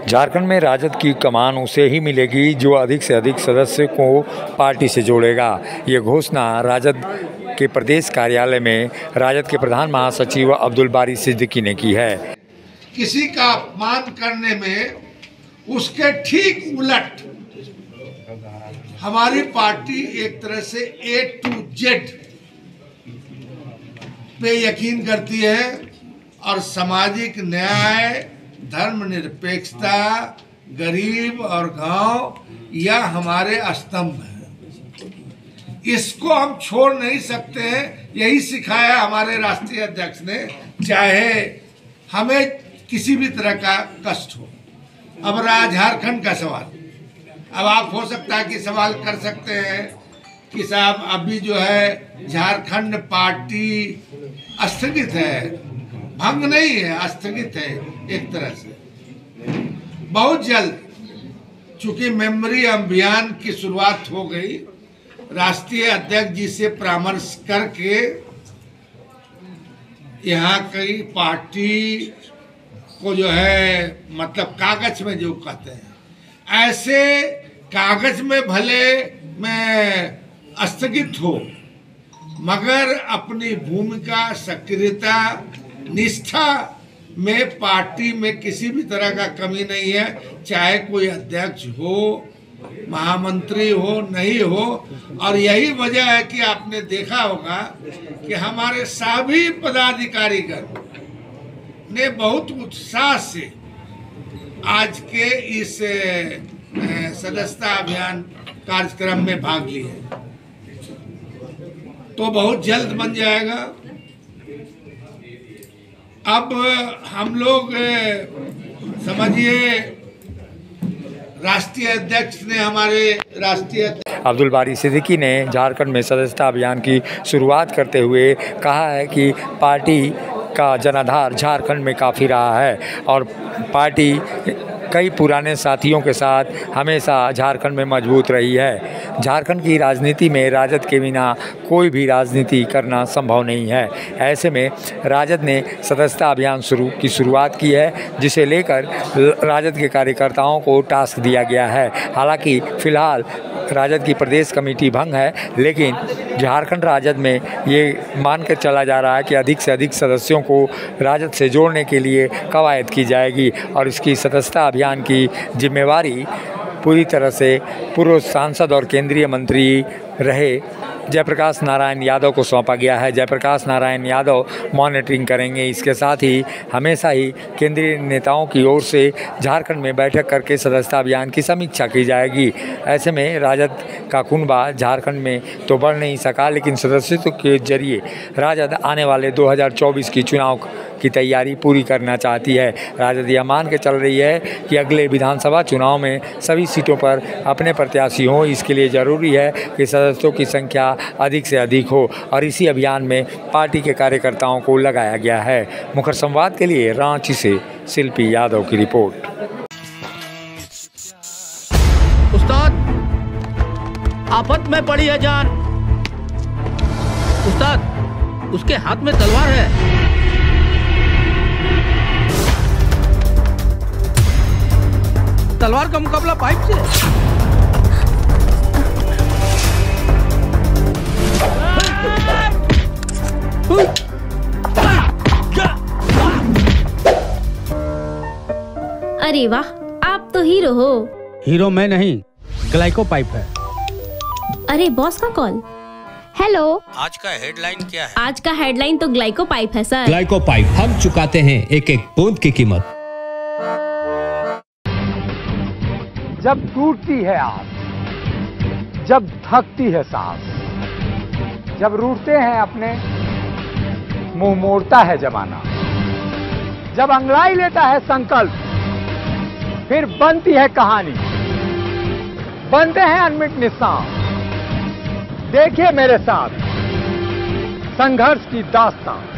झारखंड में राजद की कमान उसे ही मिलेगी जो अधिक से अधिक सदस्य को पार्टी से जोड़ेगा। ये घोषणा राजद के प्रदेश कार्यालय में राजद के प्रधान महासचिव अब्दुल बारी सिद्दीकी ने की है। किसी का अपमान करने में उसके ठीक उलट हमारी पार्टी एक तरह से A to Z पे यकीन करती है और सामाजिक न्याय, धर्मनिरपेक्षता, गरीब और गांव यह हमारे स्तंभ है। इसको हम छोड़ नहीं सकते हैं। यही सिखाया हमारे राष्ट्रीय अध्यक्ष ने, चाहे हमें किसी भी तरह का कष्ट हो। अब रहा झारखंड का सवाल। अब आप हो सकता है कि सवाल कर सकते हैं कि साहब अभी जो है झारखंड पार्टी स्थगित है। भंग नहीं है, स्थगित है एक तरह से। बहुत जल्द चूंकि मेमोरी अभियान की शुरुआत हो गई, राष्ट्रीय अध्यक्ष जी से परामर्श करके यहाँ कई पार्टी को जो है मतलब कागज में जो कहते हैं, ऐसे कागज में भले में स्थगित हो मगर अपनी भूमिका, सक्रियता, निष्ठा में पार्टी में किसी भी तरह का कमी नहीं है। चाहे कोई अध्यक्ष हो, महामंत्री हो, नहीं हो। और यही वजह है कि आपने देखा होगा कि हमारे सभी पदाधिकारीगण ने बहुत उत्साह से आज के इस सदस्यता अभियान कार्यक्रम में भाग लिए। तो बहुत जल्द बन जाएगा। अब हम लोग समझिए राष्ट्रीय अध्यक्ष ने हमारे राष्ट्रीय अब्दुल बारी सिद्दीकी ने झारखंड में सदस्यता अभियान की शुरुआत करते हुए कहा है कि पार्टी का जनाधार झारखंड में काफ़ी रहा है और पार्टी कई पुराने साथियों के साथ हमेशा झारखंड में मजबूत रही है। झारखंड की राजनीति में राजद के बिना कोई भी राजनीति करना संभव नहीं है। ऐसे में राजद ने सदस्यता अभियान की शुरुआत की है, जिसे लेकर राजद के कार्यकर्ताओं को टास्क दिया गया है। हालांकि फ़िलहाल राजद की प्रदेश कमेटी भंग है, लेकिन झारखंड राजद में ये मान कर चला जा रहा है कि अधिक से अधिक सदस्यों को राजद से जोड़ने के लिए कवायद की जाएगी और इसकी सदस्यता अभियान की जिम्मेवारी पूरी तरह से पूर्व सांसद और केंद्रीय मंत्री रहे जयप्रकाश नारायण यादव को सौंपा गया है। जयप्रकाश नारायण यादव मॉनिटरिंग करेंगे। इसके साथ ही हमेशा ही केंद्रीय नेताओं की ओर से झारखंड में बैठक करके सदस्यता अभियान की समीक्षा की जाएगी। ऐसे में राजद का कुनबा झारखंड में तो बढ़ नहीं सका, लेकिन सदस्यत्व के जरिए राजद आने वाले 2024 की चुनाव की तैयारी पूरी करना चाहती है। राजद यह मान के चल रही है कि अगले विधानसभा चुनाव में सभी सीटों पर अपने प्रत्याशी हों। इसके लिए ज़रूरी है कि सदस्यों की संख्या अधिक से अधिक हो और इसी अभियान में पार्टी के कार्यकर्ताओं को लगाया गया है। मुखर संवाद के लिए रांची से शिल्पी यादव की रिपोर्ट। उस्ताद, आफत में पड़ी है जान। उस्ताद, उसके हाथ में तलवार है। तलवार का मुकाबला पाइप से। अरे वाह, आप तो हीरो हो। हीरो मैं नहीं, ग्लाइको पाइप है। अरे बॉस का कॉल। हेलो, आज का हेडलाइन क्या है? आज का हेडलाइन तो ग्लाइको पाइप है सर। ग्लाइको पाइप, हम चुकाते हैं एक एक बूंद की कीमत। जब टूटती है आस, जब थकती है सांस, जब रूठते हैं अपने, मुंह मोड़ता है जमाना, जब अंगड़ाई लेता है संकल्प, फिर बनती है कहानी, बनते हैं अनमिट निशान। देखिए मेरे साथ संघर्ष की दास्तान।